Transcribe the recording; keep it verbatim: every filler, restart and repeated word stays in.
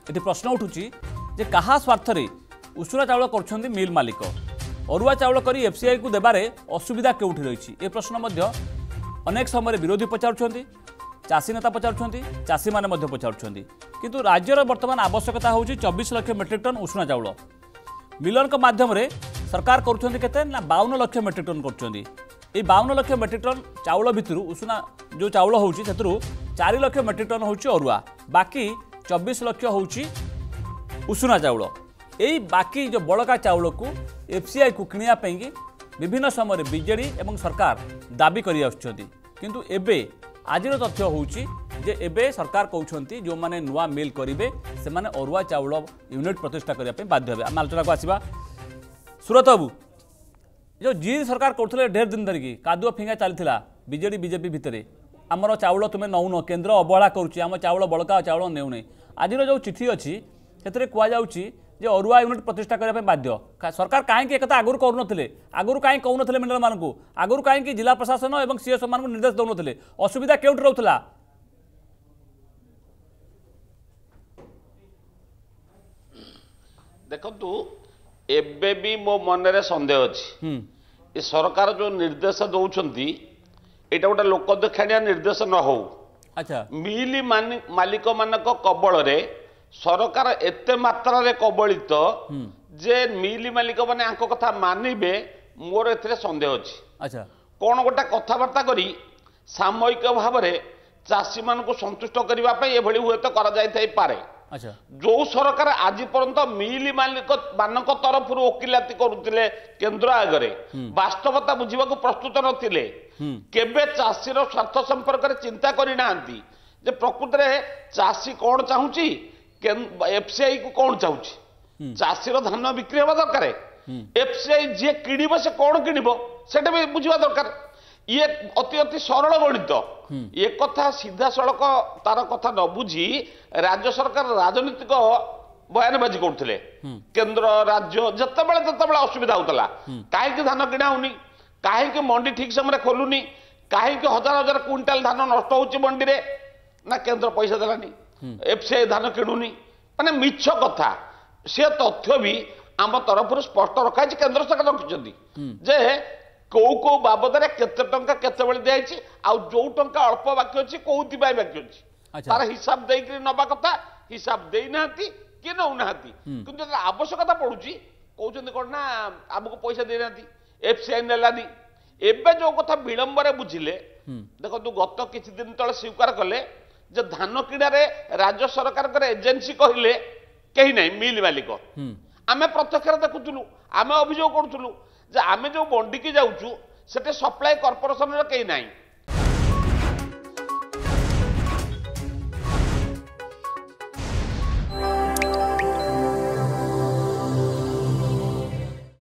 ये प्रश्न उठुची जे कहा स्वार्थ उषुना चाउल कर मिल मालिक अरुआ चाउल कर एफसीआई को देबारे असुविधा केउठी रही ए प्रश्न मध्य अनेक समय विरोधी पचारुछंती चाषी नेता पचारुछंती चाषी माने मध्य पचारुछंती किंतु राज्यर वर्तमान आवश्यकता होची चौबीस लाख मेट्रिक टन उषुना चाउल मिलन के माध्यम रे सरकार करुछंती केते ना बावन लाख मेट्रिक टन करुछंती ए बावन लाख मेट्रिक टन चाउल भितरु उषुना जो चाउल होची सेतरु चार लाख मेट्रिक टन होची अरुआ बाकी चौबीस लाख होची उषुना चाउल यही बाकी जो बड़का चाउल को एफसीआई को किनिया पैंगी विभिन्न समय बीजेडी एवं सरकार दाबी करि आछुछंती किंतु एबे आज तथ्य होउची जे एबे सरकार कहउछंती जो माने नुआ मिल करिवे से माने अरुआ चाउल यूनिट प्रतिष्ठा करिया पे बाध्य हेबे हम आलोचना को आसीबा सुरत बाबू जो जी सरकार करथले ढेर दिन धरिकी कादुआ फिंगा चलथिला बीजेडी बीजेपी भितरे आमर चाउल तुमे नौन केन्द्र अवहेला करुची आम चाउल बड़का चाउल नेउ नै आज जो चिठी अच्छी से कह जाउची जे अरुआ यूनिट प्रतिष्ठा करने बाध्य सरकार कहीं एक आगुरी करूनते आगुरी कहीं कहून मिनरल मानक आगुरी कहीं जिला प्रशासन और सीएस मान निर्देश दौन असुविधा केउठी रहउथला देखंतु एबे भी मो मन रे संदेह अछि ए सरकार जो निर्देश दउछंती एटा गोटे लोक देखाणिया निर्देश न हो अच्छा मिली मालिक मानक कबल रे सरकार एते मात्रा रे कबलित जे मिली मालिक माने आंको कथा मानिबे मोर एथरे संदेह अछि अच्छा कोन गोटा कथबार्ता करी सामयिक भाव रे चाषी मान को संतुष्ट करबा पे एभली हुए तो करा जाय थाई पारे अच्छा जो सरकार आज पर्यंत मिली मालिक मानक तरफ वकिलाती करुतिले केंद्र आगरे वास्तवता बुझिबा को प्रस्तुत नथिले केबे चाषीर स्वार्थ संपर्क रे चिंता करि नांती जे प्रकृत रे चाषी कोन चाहुची एफसीआई को कौन चाहूँ चाषीर धान बिक्री हवा दरकार एफसीआई जी किणव से कौन किणव से भी बुझा दरकार ये अति अति सरल गणित ये कथा सीधा सड़क तार कथा न बुझी राज्य सरकार राजनीतिक बयानबाजी करते केन्द्र राज्य जिते बड़े असुविधा होता कहीं धान किणा होनी कहीं मंडी ठीक समय खोलुनी कहीं हजार हजार क्विंटाल धान नष्ट हो मंडी रे ना केन्द्र पैसा देलानी एफसीआई धान किणुनी माने मिछ कथा से तथ्य भी आम तरफ स्पष्ट रखा केंद्र सरकार रखिंट जे कौ कौ बाबद केते टंका केते बेले दिखाई आउ जो टंका अल्प बाकी अच्छी कौथि बाकी अच्छी तार हिसाब देकर नवा कथा हिसाब देना कि नौना कि आवश्यकता पड़ुची कहते कौन ना आमको पैसा देना एफसीआई नेलानी एवं जो कथा विलंबर बुझिले देखो तू गत किछि दिन तले स्वीकार कले जे धान किणारे राज्य सरकार एजेन्सी कहले कहीं नहीं मिल मालिक आम प्रत्यक्ष देखुलु आम अभियोग करूँ जे आम जो मंडी की जाऊँ से सप्लाई कॉर्पोरेशन कहीं नहीं